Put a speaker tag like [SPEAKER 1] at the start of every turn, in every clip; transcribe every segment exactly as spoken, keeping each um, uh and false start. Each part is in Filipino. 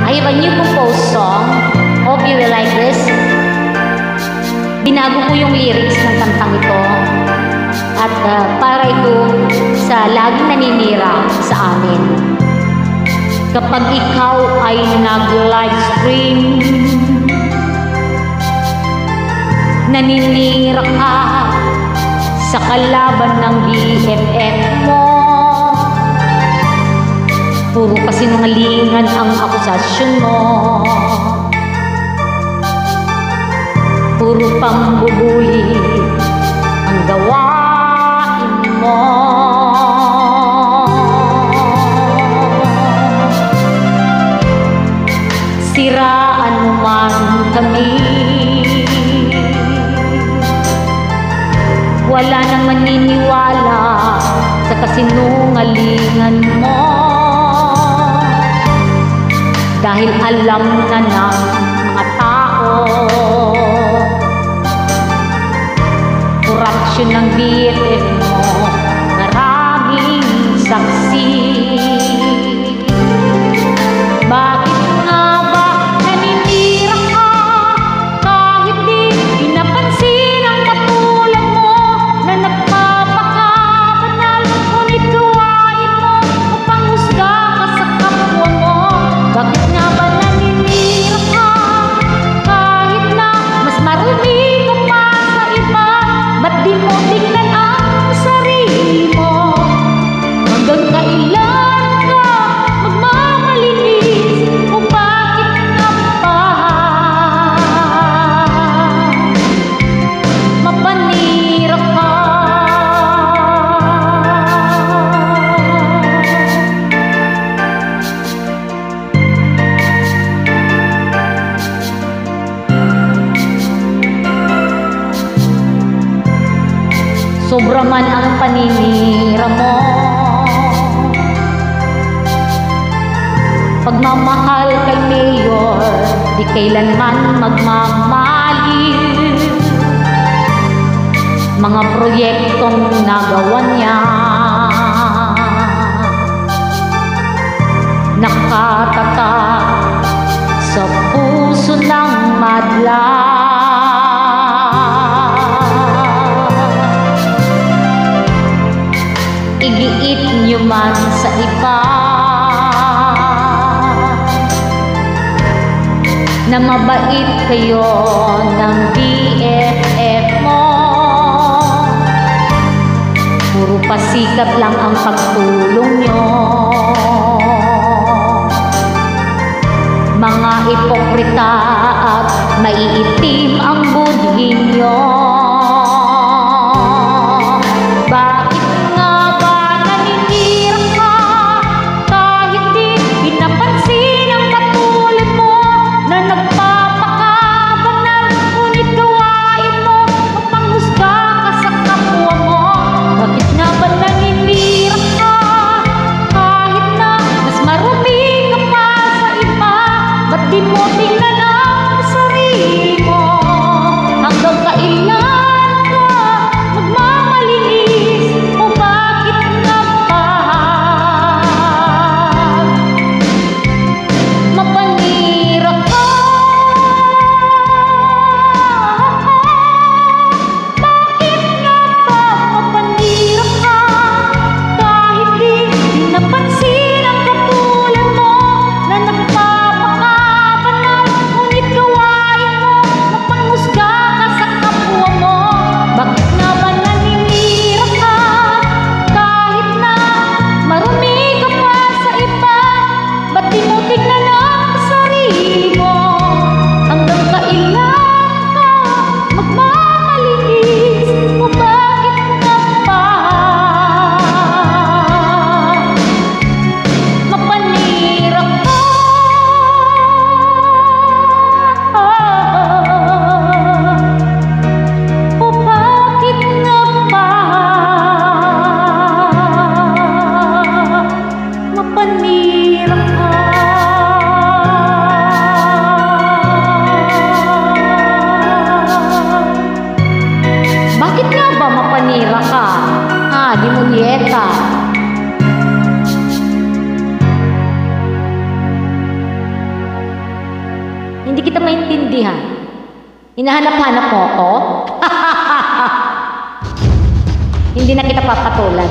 [SPEAKER 1] I have a new composed song. Hope you will like this. Binago ko yung lyrics ng kantang ito. At uh, para ito sa laging naninira sa amin. Kapag ikaw ay nag-live stream, naninira ka sa kalaban ng B F F mo. Puro kasinungalingan ang akusasyon mo. Puro pambubuli ang gawain mo. Siraan mo man kami, wala nang maniniwala sa kasinungalingan mo. Dahil alam na ng mga tao, korupsyon ng B F F mo, maraming saksi. Bakit nga ba naninira ka kahit di pinapansin ang katulad mo na nagpapakabanal? Ngunit gawain mo upang husga ka sa kapwa mo. Bakit nga ba naninira ka kahit na mas marumi ka pa sa iba? Ba't di mo tignan ang sarili mo? Hanggang kailan ka magmamalinis? O bakit nga ba mapanira ka? Sobra man ang paninira mo, pagmamahal kay Mayor di kailanman magmamaliw. Mga proyektong nagawa niya nakatatak sa puso ng madla. Igiit nyo man sa iba na mabait kayo ng B F F mo. Puro pasikat lang ang pagtulong nyo. Mga hipokrita at maiitim ang budhin nyo. Bakit nga ba naninira ka kahit di pinapansin ang katulad mo na nagpapakabanal? Ngunit gawain mo upang husga ka sa kapwa mo. Bakit nga ba naninira ka kahit na mas marumi ka pa sa iba? Ba't di mo tingnan ang sarili mo? Hanggang kailan Hindi kita maintindihan. Hinahanap-hanap mo ako? Hindi na kita papatulan.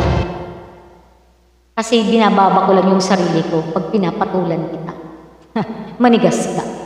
[SPEAKER 1] Kasi binababa ko lang yung sarili ko pag pinapatulan kita. Manigas ka.